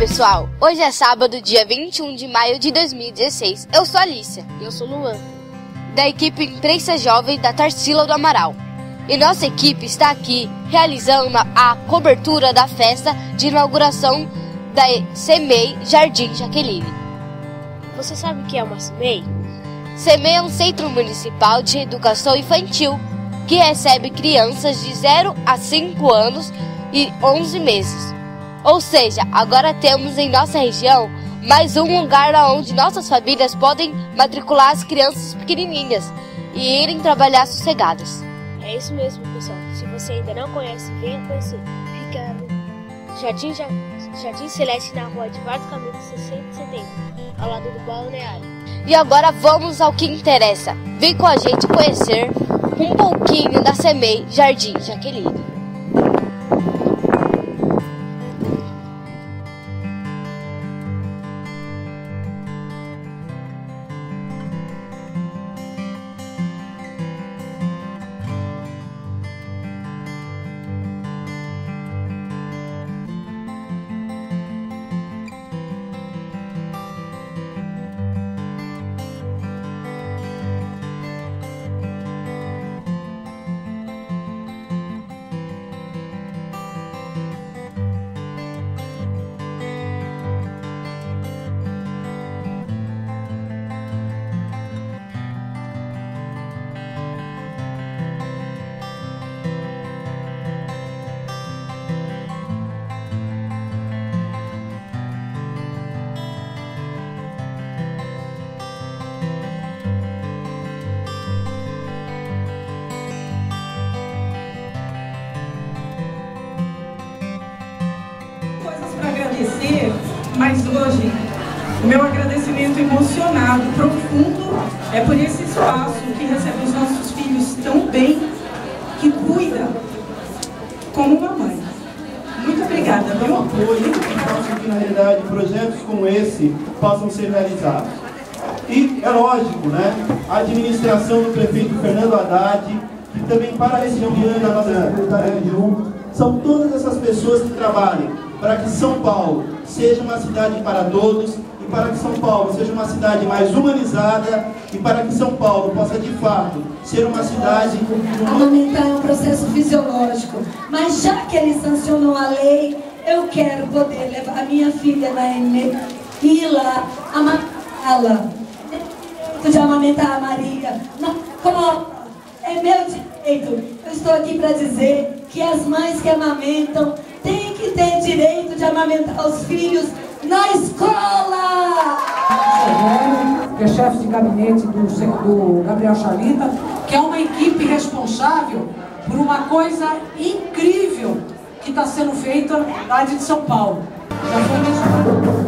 pessoal, hoje é sábado, dia 21 de maio de 2016. Eu sou a Alicia. E eu sou o Luan, da equipe Imprensa Jovem da Tarsila do Amaral. E nossa equipe está aqui realizando a cobertura da festa de inauguração da CEMEI Jardim Jaqueline. Você sabe o que é uma CEMEI? CEMEI é um centro municipal de educação infantil que recebe crianças de 0 a 5 anos e 11 meses. Ou seja, agora temos em nossa região mais um lugar onde nossas famílias podem matricular as crianças pequenininhas e irem trabalhar sossegadas. É isso mesmo, pessoal. Se você ainda não conhece, venha conhecer. Fica no Jardim Celeste, na rua de Vargas Caminho 670, ao lado do balneário. E agora vamos ao que interessa. Vem com a gente conhecer um pouquinho da CEMEI Jardim Jaqueline. Mas hoje, o meu agradecimento emocionado, profundo, é por esse espaço que recebe os nossos filhos tão bem, que cuida como uma mãe. Muito obrigada. Tem um apoio que, na realidade, projetos como esse possam ser realizados. E é lógico, né? A administração do prefeito Fernando Haddad, que também para a região da nossa secretaria de são todas essas pessoas que trabalham para que São Paulo seja uma cidade para todos e para que São Paulo seja uma cidade mais humanizada e para que São Paulo possa de fato ser uma cidade... Amamentar é um processo fisiológico, mas já que ele sancionou a lei, eu quero poder levar a minha filha na EME e ir lá amamentá-la. De amamentar a Maria na Copa. É meu direito. Eu estou aqui para dizer que as mães que amamentam têm que ter direito de amamentar os filhos na escola! Que é chefe de gabinete do Gabriel Chalita, que é uma equipe responsável por uma coisa incrível que está sendo feita na cidade de São Paulo. Já foi mencionado.